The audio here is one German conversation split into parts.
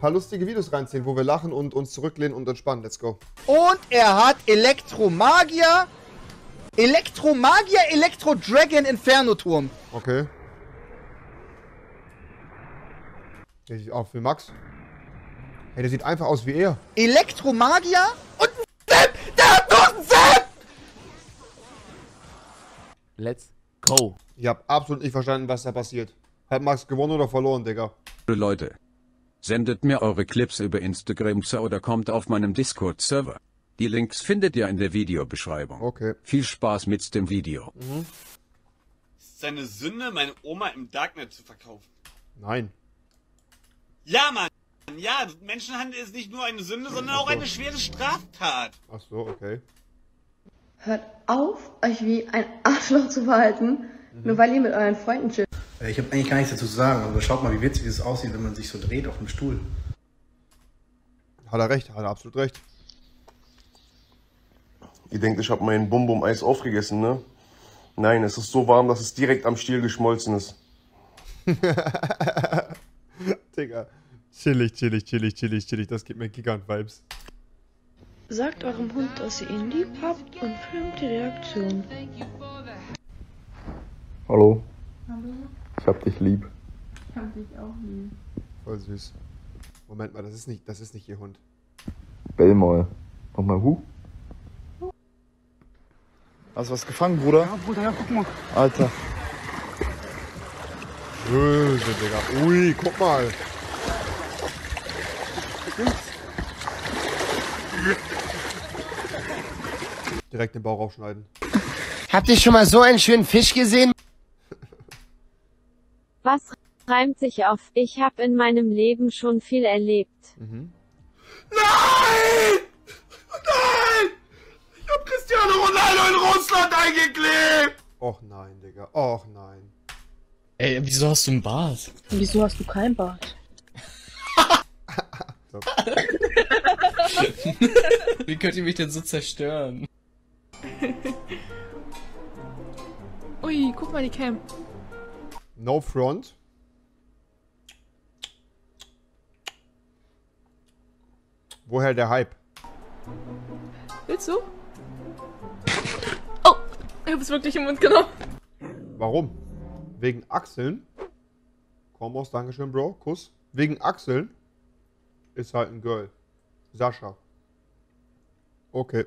paar lustige Videos reinziehen, wo wir lachen und uns zurücklehnen und entspannen. Let's go. Und er hat Elektromagier, Elektro-Dragon Inferno-Turm. Okay. Richtig auf für Max. Hey, der sieht einfach aus wie er. Elektromagier und ein Zip! Der hat noch einen Zip! Let's go. Ich hab absolut nicht verstanden, was da passiert. Hat Max gewonnen oder verloren, Digga? Leute, sendet mir eure Clips über Instagram oder kommt auf meinem Discord-Server. Die Links findet ihr in der Videobeschreibung. Okay. Viel Spaß mit dem Video. Ist es eine Sünde, meine Oma im Darknet zu verkaufen? Nein. Ja, Mann! Ja, Menschenhandel ist nicht nur eine Sünde, sondern auch eine schwere Straftat. Ach so, okay. Hört auf, euch wie ein Arschloch zu verhalten, nur weil ihr mit euren Freunden chillt. Ich habe eigentlich gar nichts dazu zu sagen, aber schaut mal, wie witzig es aussieht, wenn man sich so dreht auf dem Stuhl. Hat er recht, hat er absolut recht. Ihr denkt, ich habe mein Bum-Bum-Eis aufgegessen, ne? Nein, es ist so warm, dass es direkt am Stiel geschmolzen ist. Digga. Chillig. Das gibt mir Gigant-Vibes. Sagt eurem Hund, dass ihr ihn lieb habt und filmt die Reaktion. Hallo. Hallo, Ich hab dich lieb. ich hab dich auch lieb. Voll süß. Moment mal, das ist nicht ihr Hund. Bell mal. Mach mal Hu. Hast du was gefangen, Bruder? Ja, Bruder, ja, guck mal. Alter. Böse, Digga. Ui, guck mal. Direkt den Bauch aufschneiden. Habt ihr schon mal so einen schönen Fisch gesehen? Was reimt sich auf? Ich habe in meinem Leben schon viel erlebt. Nein! Nein! Ich hab Cristiano Ronaldo in Russland eingeklebt! Och nein, Digga. Och nein. Ey, wieso hast du einen Bart? Wieso hast du kein Bart? Wie könnt ihr mich denn so zerstören? Ui, guck mal die Cam. No front. Woher der Hype? Willst du? Oh, ich hab's wirklich im Mund genommen. Warum? Wegen Achseln? Kombos, Dankeschön, Bro. Kuss. Wegen Achseln ist halt ein Girl. Sascha. Okay.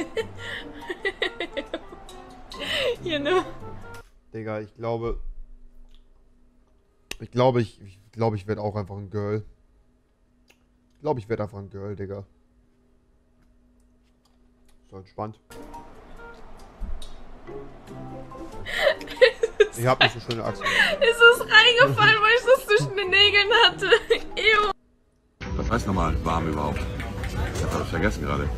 Hier, ne? Digga, ich glaube, ich werde auch einfach ein Girl. Ich glaube, ich werde einfach ein Girl, Digga. So entspannt. Ich hab nicht so schöne Achseln. Es ist reingefallen, weil ich das zwischen den Nägeln hatte. Ew. Was heißt nochmal warm überhaupt? Das habe ich vergessen gerade.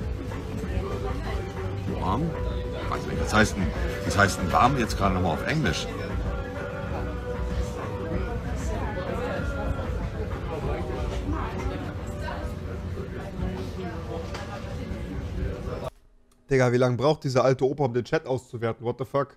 Warm? Weiß nicht. Was heißt denn warm jetzt gerade nochmal auf Englisch? Digga, wie lange braucht diese alte Opa, um den Chat auszuwerten? What the fuck?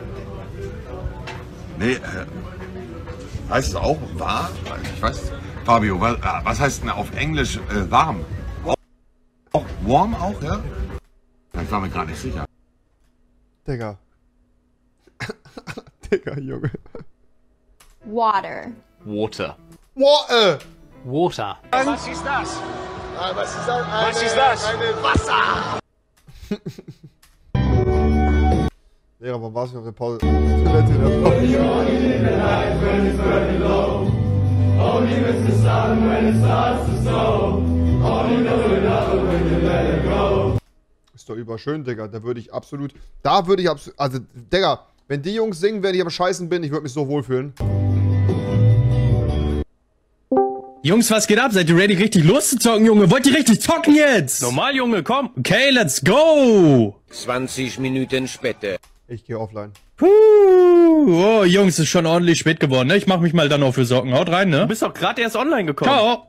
Nee, heißt es auch warm? Ich weiß. Fabio, was heißt denn auf Englisch warm? Auch warm auch, ja? Ich war mir gar nicht sicher. Digga. Digga, Junge. Water. Water. Water! Water. Was ist das? Was ist das? Wasser! Digga, warum warst du auf der Pause? Ist doch überschön, Digga. Da würde ich absolut. Also, Digga, wenn die Jungs singen, wenn ich am Scheißen bin, ich würde mich so wohlfühlen. Jungs, was geht ab? Seid ihr ready, richtig loszuzocken, Junge? Wollt ihr richtig zocken jetzt? Normal, Junge, komm. Okay, let's go! 20 Minuten später. Ich gehe offline. Oh, Jungs, ist schon ordentlich spät geworden, ne? Ich mach mich mal dann auch für Socken. Haut rein, ne? Du bist doch gerade erst online gekommen. Ciao!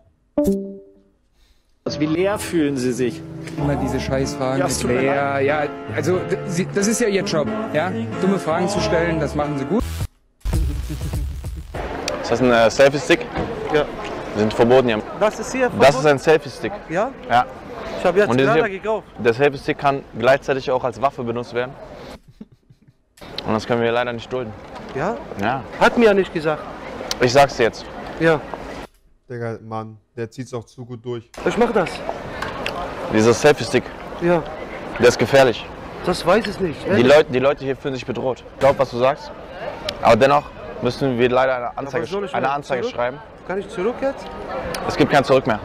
Wie leer fühlen Sie sich? Immer diese Scheißfragen. Ja, es tut mir leid. Ja, also, das ist ja Ihr Job, ja? Dumme Fragen zu stellen, das machen Sie gut. Ist das ein Selfie-Stick? Ja. Sind verboten hier. Das ist hier verboten? Das ist ein Selfie-Stick. Ja? Ja. Ich habe jetzt Und gerade gekauft. der Selfie-Stick kann gleichzeitig auch als Waffe benutzt werden. Und das können wir leider nicht dulden. Ja? Ja. Hat mir ja nicht gesagt. Ich sag's dir jetzt. Ja. Digga, Mann, der zieht's auch zu gut durch. Ich mach das. Dieser Selfie-Stick. Ja. Der ist gefährlich. Das weiß ich nicht. Die Leute hier fühlen sich bedroht. Glaub, was du sagst. Aber dennoch müssen wir leider eine Anzeige schreiben. Kann ich zurück jetzt? Es gibt kein Zurück mehr.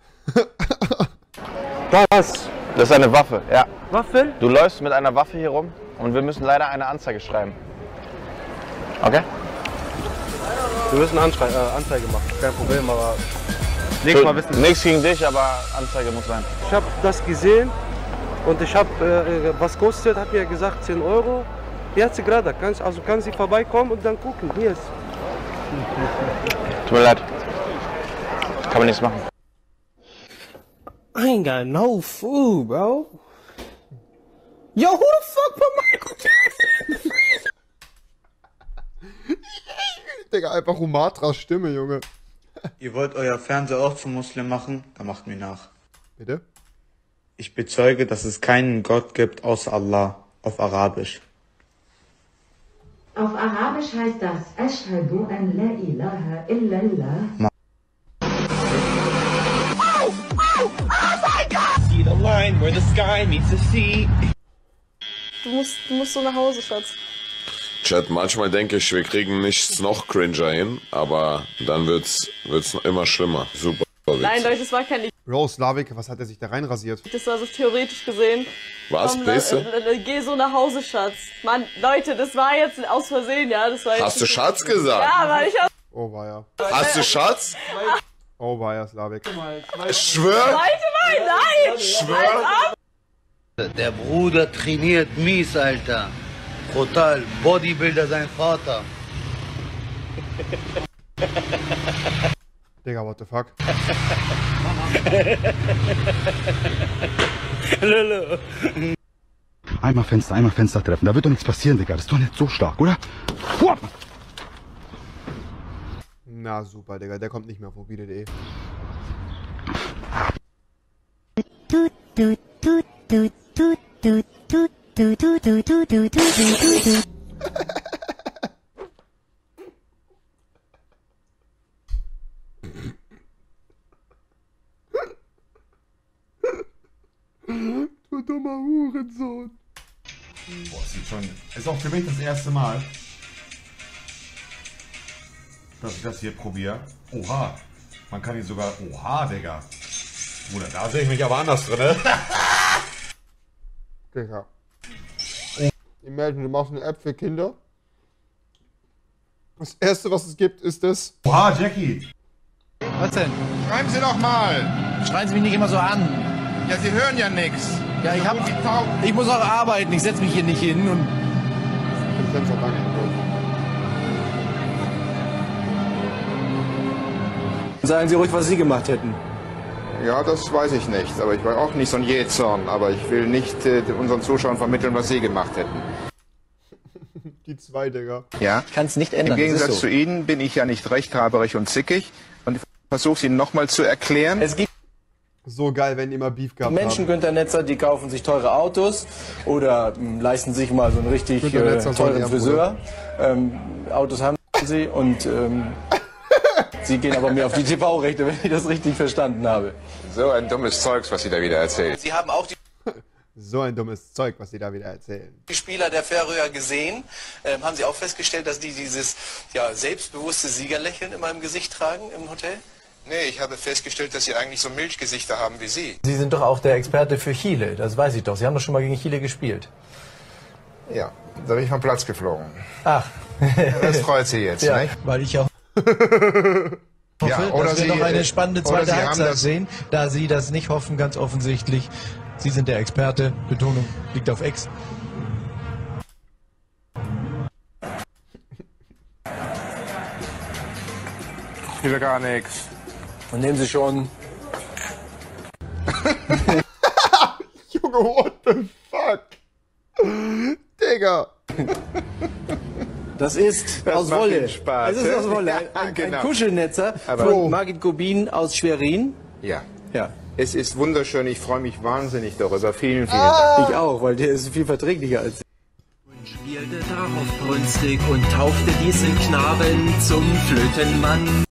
Was? Das ist eine Waffe, ja. Waffe? Du läufst mit einer Waffe hier rum und wir müssen leider eine Anzeige schreiben. Okay? Wir müssen Anzeige machen. Kein Problem, aber nächstes Mal wissen wir. Nichts gegen dich, aber Anzeige muss sein. Ich habe das gesehen und ich habe, was kostet, hat mir gesagt 10 Euro. Jetzt gerade, kann sie vorbeikommen und dann gucken. Hier ist. Tut mir leid. Kann man nichts machen. I ain't got no food, bro. Yo, who the fuck put Michael Jackson? Digga, einfach Humatras Stimme, Junge. Ihr wollt euer Fernseher auch zum Muslim machen? Dann macht mir nach. Bitte? Ich bezeuge, dass es keinen Gott gibt außer Allah. Auf Arabisch. Auf Arabisch heißt das Ashhadu an la ilaha illallah. See the line where the sky meets the sea. Du musst so nach Hause, Schatz. Chat, manchmal denke ich, wir kriegen nichts noch cringer hin, aber dann wird's immer schlimmer. Super. Nein, Leute, das war kein Lied. Bro, Slavik, was hat er sich da reinrasiert? Das war so theoretisch gesehen. Was, Beste? Geh so nach Hause, Schatz. Mann, Leute, das war jetzt aus Versehen, ja? Das war jetzt Hast du Schatz gesagt? Ja, weil ich hab... Oh, war ja. Hast du Schatz? Oh, war ja, Slavik. Ich schwör. Nein! Schwör. Der Bruder trainiert mies, Alter. Brutal. Bodybuilder sein Vater. Digga, what the fuck? Einmal Fenster treffen. Da wird doch nichts passieren, Digga. Das ist doch nicht so stark, oder? Na super, Digga. Der kommt nicht mehr auf mobile.de. Du dummer Hurensohn. Boah, sieht schon. Ist auch für mich das erste Mal, dass ich das hier probiere. Oha. Man kann hier sogar. Oha, Digga. Bruder, da sehe ich mich aber anders drin, ne? Digga. Imagine, du machst eine App für Kinder. Das erste, was es gibt, ist das. Oha, Jackie. Was denn? Schreiben Sie doch mal. Schreien Sie mich nicht immer so an. Ja, Sie hören ja nichts. Ja, ich muss auch arbeiten. Ich setze mich hier nicht hin und... Sagen Sie ruhig, was Sie gemacht hätten. Ja, das weiß ich nicht. Aber ich war auch nicht so ein Jähzorn. Aber ich will nicht unseren Zuschauern vermitteln, was Sie gemacht hätten. Die zwei, Digga. Ja? Ich kann es nicht ändern. Im Gegensatz das ist so. zu Ihnen bin ich ja nicht rechthaberig und zickig. Und ich versuche es Ihnen nochmal zu erklären. Es gibt so geil, wenn die immer Beef gehabt Menschen, haben. Günther Netzer, die kaufen sich teure Autos oder leisten sich mal so einen richtig teuren Friseur. Autos haben sie und sie gehen aber mehr auf die TV-Rechte, wenn ich das richtig verstanden habe. So ein dummes Zeugs, was Sie da wieder erzählen. Sie haben auch So ein dummes Zeug, was Sie da wieder erzählen. die Spieler der Färöer gesehen. Haben Sie auch festgestellt, dass die dieses selbstbewusste Siegerlächeln immer im Gesicht tragen im Hotel? Nee, ich habe festgestellt, dass Sie eigentlich so Milchgesichter haben wie Sie. Sie sind doch auch der Experte für Chile, das weiß ich doch. Sie haben doch schon mal gegen Chile gespielt. Ja, da bin ich vom Platz geflogen. Ach. Das freut Sie jetzt, ja, nicht? weil ich ja Ja, hoffe, oder dass wir Sie, noch eine spannende oder zweite Sie haben Halbzeit das- sehen, da Sie das nicht hoffen, ganz offensichtlich. Sie sind der Experte, Betonung liegt auf Ex. Ich will gar nichts. Und nehmen Sie schon. Junge, what the fuck? Digga. Das ist Das aus macht Wolle. Ihnen Spaß, Es ist ja? aus Wolle. Ein Genau. Kuschelnetzer Aber- von Margit Gobin aus Schwerin. Ja. Ja. Es ist wunderschön, ich freue mich wahnsinnig darüber. Vielen, vielen Dank. Ich auch, weil der ist viel verträglicher als ich. Spielte darauf brünstig und taufte diesen Knaben zum Flötenmann.